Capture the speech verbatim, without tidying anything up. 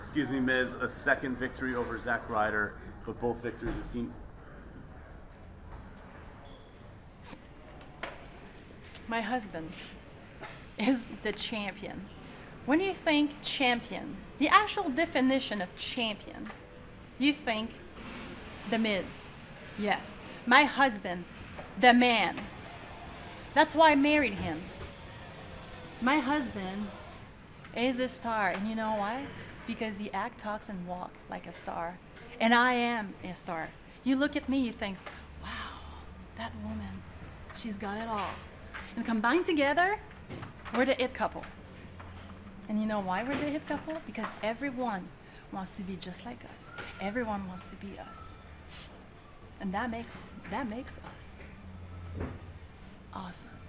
excuse me, Miz, a second victory over Zack Ryder, but both victories it seem. My husband is the champion. When you think champion, the actual definition of champion, you think The Miz. Yes, my husband, the man. That's why I married him. My husband is a star, and you know why? Because he acts, talks, and walks like a star. And I am a star. You look at me, you think, wow, that woman, she's got it all. And combined together, we're the it couple. And you know why we're the hit couple? Because everyone wants to be just like us. Everyone wants to be us. And that, make, that makes us awesome.